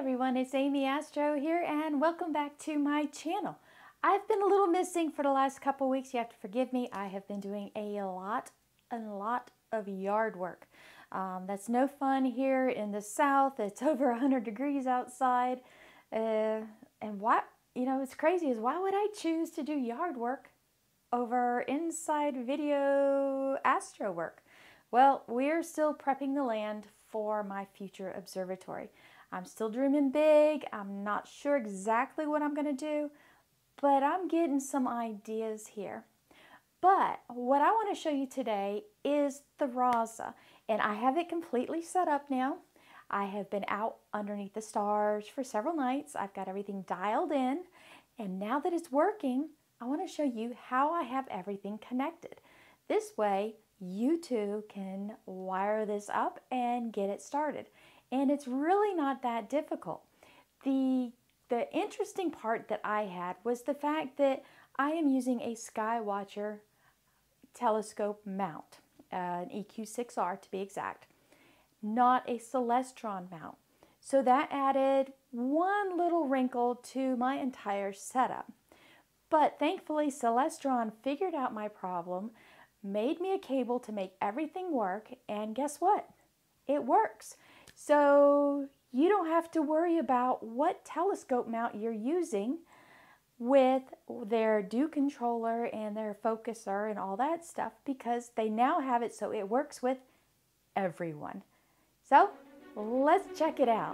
everyone, it's Amy Astro here and welcome back to my channel. I've been a little missing for the last couple weeks. You have to forgive me. I have been doing a lot of yard work. That's no fun here in the south. It's over 100 degrees outside. And what, it's crazy is why would I choose to do yard work over inside video astro work? Well, we're still prepping the land for my future observatory. I'm still dreaming big. I'm not sure exactly what I'm going to do, but I'm getting some ideas here. But what I want to show you today is the RASA, and I have it completely set up now. I have been out underneath the stars for several nights. I've got everything dialed in, and now that it's working, I want to show you how I have everything connected. This way, you too can wire this up and get it started. And it's really not that difficult. The interesting part that I had was the fact that I am using a Skywatcher telescope mount, an EQ6R to be exact, not a Celestron mount. So that added one little wrinkle to my entire setup. But thankfully, Celestron figured out my problem, made me a cable to make everything work, and guess what? It works. So you don't have to worry about what telescope mount you're using with their Dew Controller and their Focuser and all that stuff, because they now have it so it works with everyone. So let's check it out.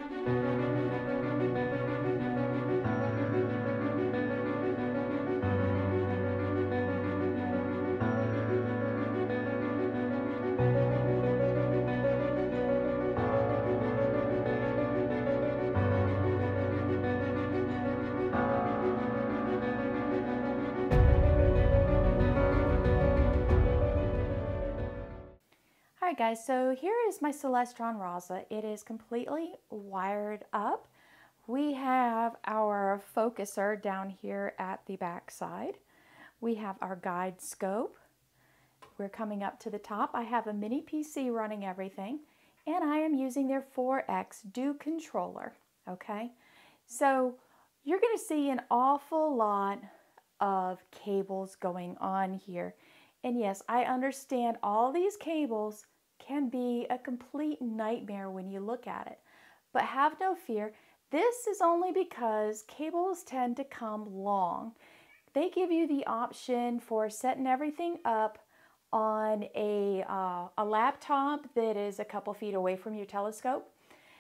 Alright guys, so here is my Celestron RASA. It is completely wired up. We have our focuser down here at the back side. We have our guide scope. We're coming up to the top. I have a mini PC running everything, and I am using their 4X Dew Controller. Okay, so you're going to see an awful lot of cables going on here. And yes, I understand all these cables can be a complete nightmare when you look at it. But have no fear, this is only because cables tend to come long. They give you the option for setting everything up on a laptop that is a couple feet away from your telescope.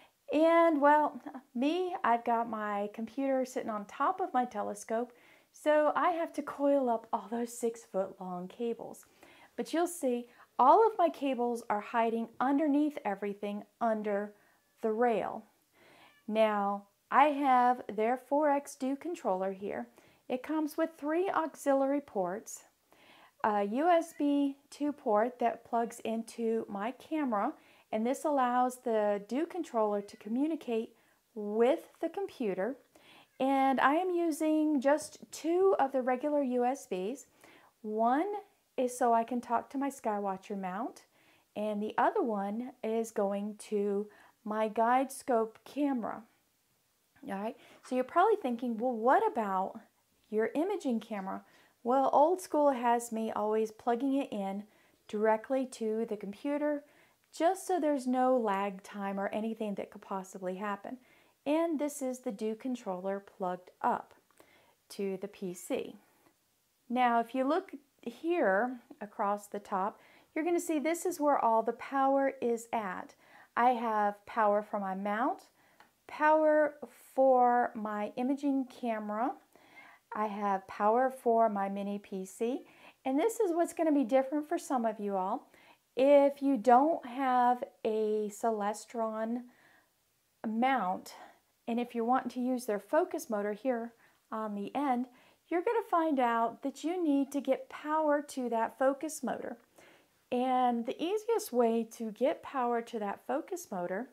And well, I've got my computer sitting on top of my telescope, so I have to coil up all those 6-foot long cables. But you'll see, all of my cables are hiding underneath everything under the rail. Now, I have their 4X Dew Controller here. It comes with 3 auxiliary ports, a USB 2 port that plugs into my camera, and this allows the Dew Controller to communicate with the computer. And I am using just 2 of the regular USBs. One is so I can talk to my Skywatcher mount, and the other one is going to my guide scope camera. All right, so you're probably thinking, well, what about your imaging camera? Well, old school has me always plugging it in directly to the computer, just so there's no lag time or anything that could possibly happen. And this is the Dew Controller plugged up to the PC. Now, if you look here across the top, you're going to see this is where all the power is at. I have power for my mount, power for my imaging camera, I have power for my mini PC, and this is what's going to be different for some of you all. If you don't have a Celestron mount, and if you're wanting to use their focus motor here on the end, you're going to find out that you need to get power to that focus motor. And the easiest way to get power to that focus motor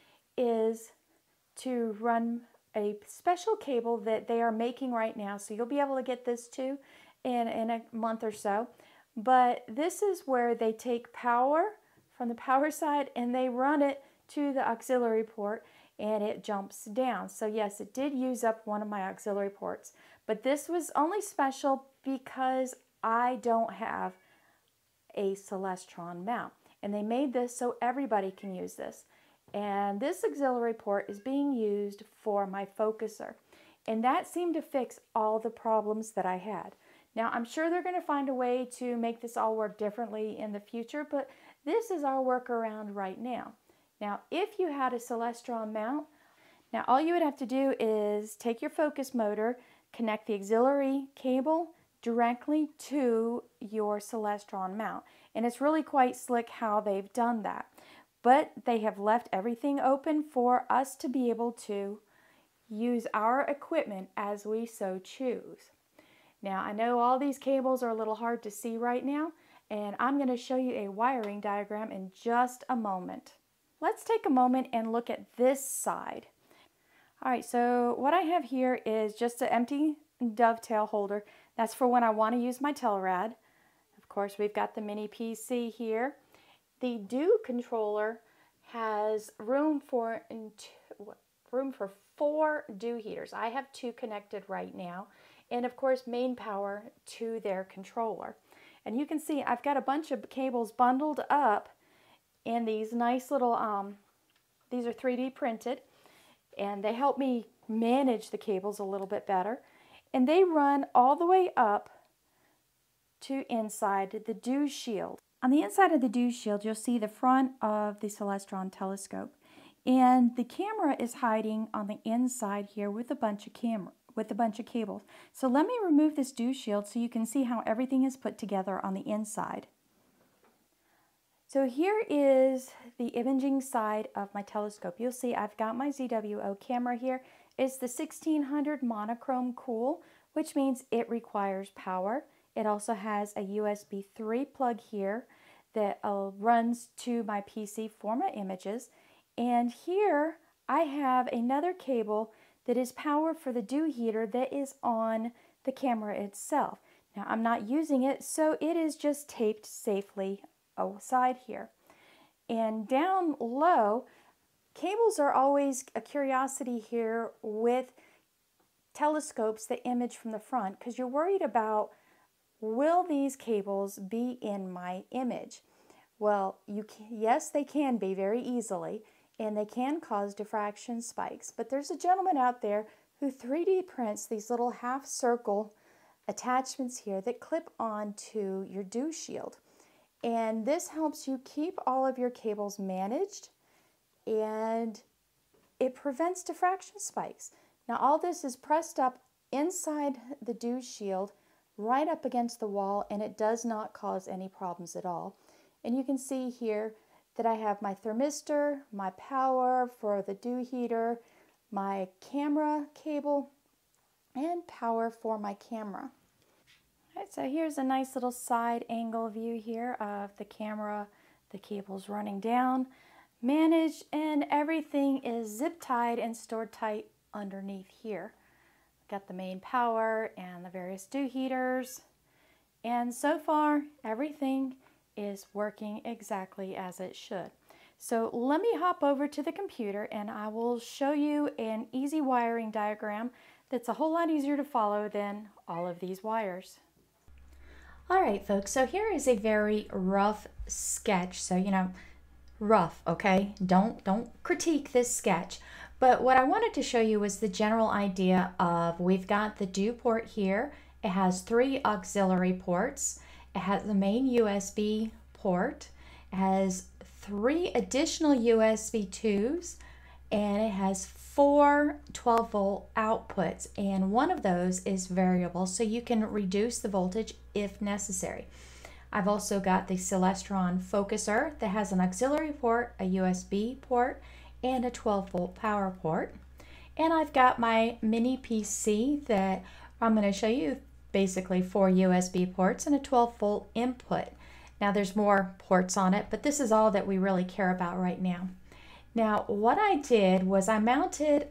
is to run a special cable that they are making right now. So you'll be able to get this too in a month or so. But this is where they take power from the power side and they run it to the auxiliary port. and it jumps down. So yes, it did use up one of my auxiliary ports, but this was only special because I don't have a Celestron mount, and they made this so everybody can use this. And this auxiliary port is being used for my focuser, and that seemed to fix all the problems that I had. Now, I'm sure they're going to find a way to make this all work differently in the future, but this is our workaround right now. Now, if you had a Celestron mount, now all you would have to do is take your focus motor, connect the auxiliary cable directly to your Celestron mount. And it's really quite slick how they've done that. But they have left everything open for us to be able to use our equipment as we so choose. Now, I know all these cables are a little hard to see right now, and I'm going to show you a wiring diagram in just a moment. Let's take a moment and look at this side. All right, so what I have here is just an empty dovetail holder. That's for when I want to use my Telrad. Of course, we've got the mini PC here. The Dew Controller has room for 4 dew heaters. I have 2 connected right now. And of course, main power to their controller. And you can see I've got a bunch of cables bundled up in these nice little, these are 3D printed, and they help me manage the cables a little bit better. And they run all the way up to inside the Dew shield. On the inside of the Dew shield, you'll see the front of the Celestron telescope. And the camera is hiding on the inside here with a bunch of cables. So let me remove this Dew shield so you can see how everything is put together on the inside. So here is the imaging side of my telescope. You'll see I've got my ZWO camera here. It's the 1600 monochrome cool, which means it requires power. It also has a USB 3 plug here that runs to my PC for my images. And here I have another cable that is power for the dew heater that is on the camera itself. Now, I'm not using it, so it is just taped safely aside here. And down low, cables are always a curiosity here with telescopes that image from the front, because you're worried about, will these cables be in my image? Well, yes, they can be very easily, and they can cause diffraction spikes. But there's a gentleman out there who 3D prints these little half circle attachments here that clip onto your dew shield. And this helps you keep all of your cables managed, and it prevents diffraction spikes. Now, all this is pressed up inside the dew shield, right up against the wall, and it does not cause any problems at all. And you can see here that I have my thermistor, my power for the dew heater, my camera cable, and power for my camera. All right, so here's a nice little side angle view here of the camera, the cables running down, managed, and everything is zip tied and stored tight underneath here. Got the main power and the various dew heaters, and so far everything is working exactly as it should. So let me hop over to the computer and I will show you an easy wiring diagram that's a whole lot easier to follow than all of these wires. All right, folks, so here is a very rough sketch. So, rough, okay? Don't critique this sketch. But what I wanted to show you was the general idea of, we've got the dew port here. It has 3 auxiliary ports. It has the main USB port. It has 3 additional USB 2s, and it has 4 12-volt outputs, and one of those is variable, so you can reduce the voltage if necessary. I've also got the Celestron Focuser that has an auxiliary port, a USB port, and a 12-volt power port. And I've got my mini PC that I'm going to show you, basically 4 USB ports and a 12-volt input. Now there's more ports on it, but this is all that we really care about right now. Now what I did was I mounted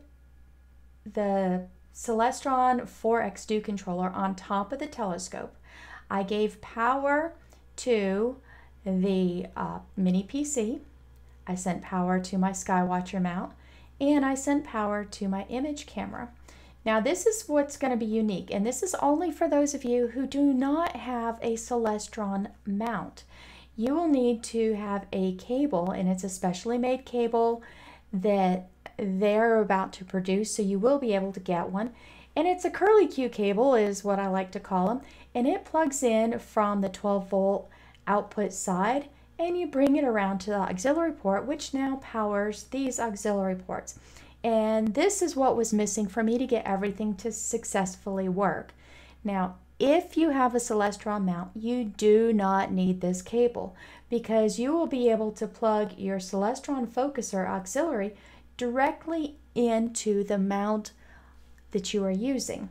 the Celestron 4X Dew Controller on top of the telescope. I gave power to the mini PC. I sent power to my Skywatcher mount, and I sent power to my image camera. Now this is what's going to be unique, and this is only for those of you who do not have a Celestron mount. You will need to have a cable, and it's a specially made cable that they're about to produce, so you will be able to get one. And it's a curly Q cable is what I like to call them, and it plugs in from the 12-volt output side, and you bring it around to the auxiliary port, which now powers these auxiliary ports. And this is what was missing for me to get everything to successfully work. Now, if you have a Celestron mount, you do not need this cable, because you will be able to plug your Celestron Focuser auxiliary directly into the mount that you are using.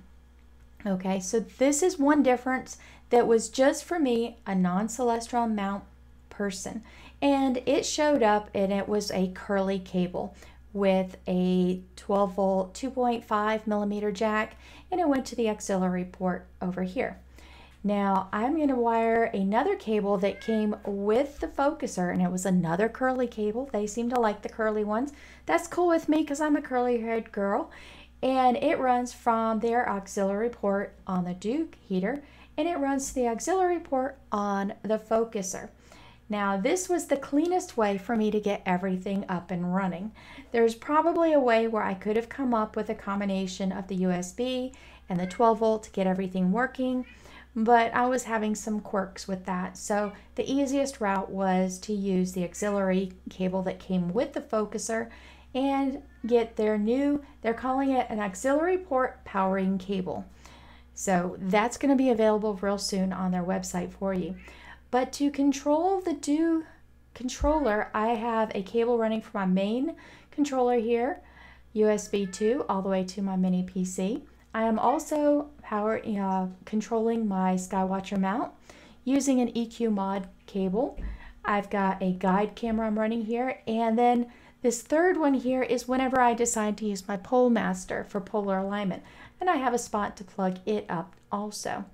Okay, so this is one difference that was just for me, a non-Celestron mount person. And it showed up, and it was a curly cable with a 12-volt 2.5 millimeter jack, and it went to the auxiliary port over here. Now I'm going to wire another cable that came with the Focuser, and it was another curly cable. They seem to like the curly ones. That's cool with me because I'm a curly haired girl. And it runs from their auxiliary port on the Dew heater, and it runs to the auxiliary port on the Focuser. Now this was the cleanest way for me to get everything up and running. There's probably a way where I could have come up with a combination of the USB and the 12 volt to get everything working, but I was having some quirks with that. So the easiest route was to use the auxiliary cable that came with the Focuser and get their new, they're calling it an auxiliary port powering cable. So that's going to be available real soon on their website for you. But to control the Dew controller, I have a cable running from my main controller here, USB 2, all the way to my mini PC. I am also controlling my Skywatcher mount using an EQ mod cable. I've got a guide camera I'm running here, and then this third one here is whenever I decide to use my Pole Master for polar alignment, and I have a spot to plug it up also.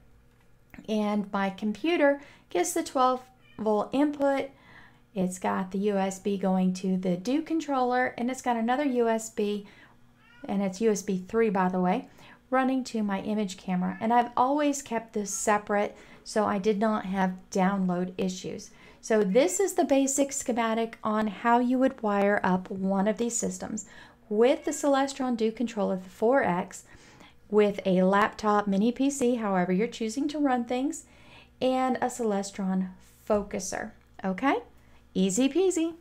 And my computer gets the 12-volt input. It's got the USB going to the Dew controller, and it's got another USB, and it's USB 3 by the way, running to my image camera. And I've always kept this separate so I did not have download issues. So this is the basic schematic on how you would wire up one of these systems with the Celestron Dew Controller, the 4X, with a laptop mini PC, however you're choosing to run things, and a Celestron Focuser. Okay? Easy peasy.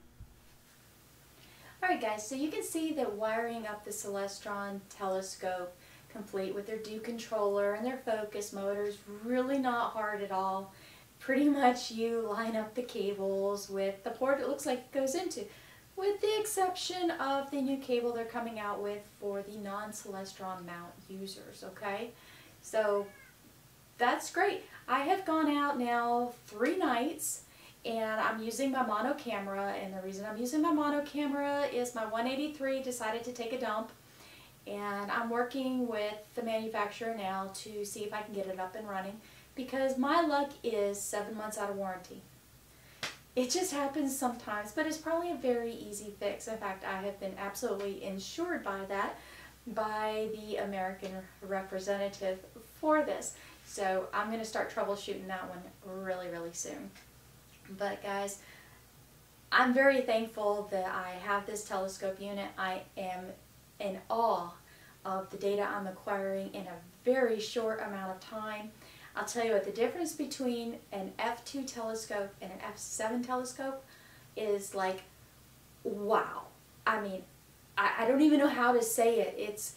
Alright guys, so you can see that wiring up the Celestron telescope complete with their Dew controller and their focus motor is really not hard at all. Pretty much you line up the cables with the port it looks like it goes into, with the exception of the new cable they're coming out with for the non-Celestron mount users, okay? So that's great. I have gone out now 3 nights, and I'm using my mono camera, and the reason I'm using my mono camera is my 183 decided to take a dump, and I'm working with the manufacturer now to see if I can get it up and running, because my luck is 7 months out of warranty. It just happens sometimes, but it's probably a very easy fix. In fact, I have been absolutely insured by that, by the American representative for this. So I'm going to start troubleshooting that one really, really soon. But guys, I'm very thankful that I have this telescope unit. I am in awe of the data I'm acquiring in a very short amount of time. I'll tell you what, the difference between an f2 telescope and an f7 telescope is like, wow. I mean, I don't even know how to say it.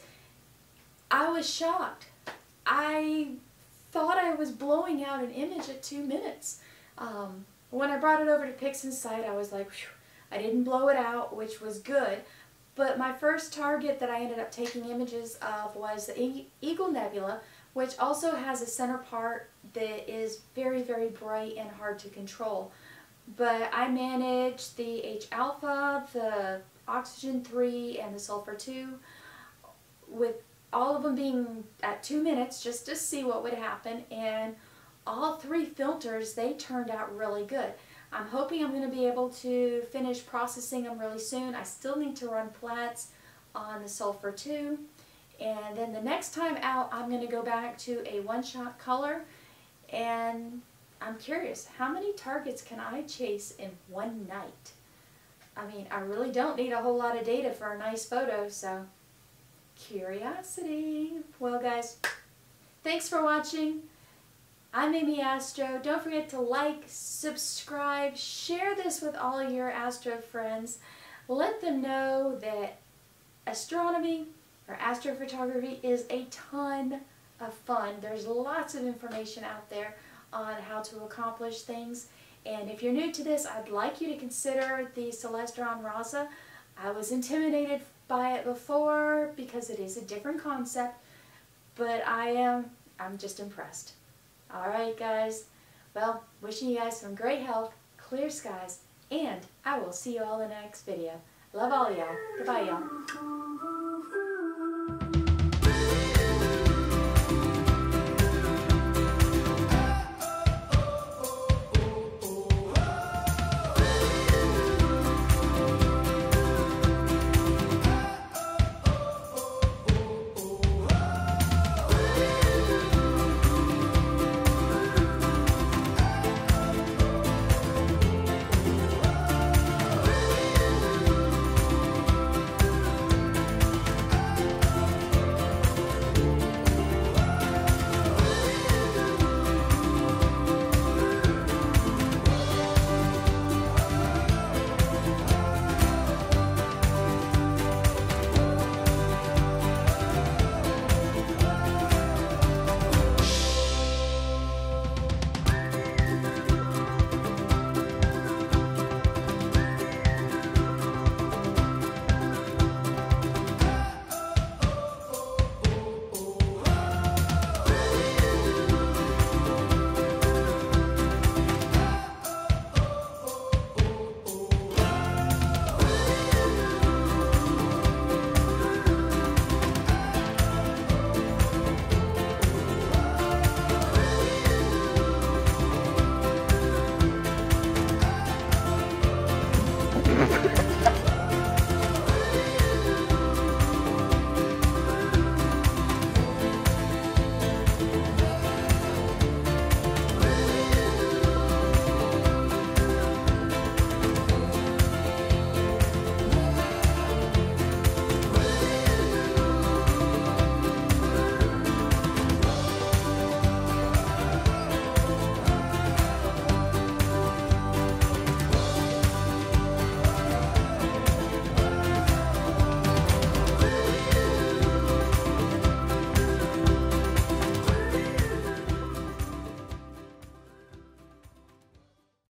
I was shocked. I thought I was blowing out an image at 2 minutes. When I brought it over to PixInsight, I was like, whew, I didn't blow it out, which was good. But my first target that I ended up taking images of was the Eagle Nebula, which also has a center part that is very, very bright and hard to control. But I managed the H-alpha, the oxygen 3, and the sulfur 2, with all of them being at 2 minutes just to see what would happen, and all 3 filters, they turned out really good. I'm hoping I'm going to be able to finish processing them really soon. I still need to run plats on the sulfur too. And then the next time out, I'm going to go back to a one-shot color, and I'm curious, how many targets can I chase in one night? I mean, I really don't need a whole lot of data for a nice photo, so curiosity. Well guys, thanks for watching. I'm Amy Astro. Don't forget to like, subscribe, share this with all your Astro friends. Let them know that astronomy or astrophotography is a ton of fun. There's lots of information out there on how to accomplish things. And if you're new to this, I'd like you to consider the Celestron RASA. I was intimidated by it before because it is a different concept, but I'm just impressed. Alright guys, well, wishing you guys some great health, clear skies, and I will see you all in the next video. Love all y'all. Goodbye y'all.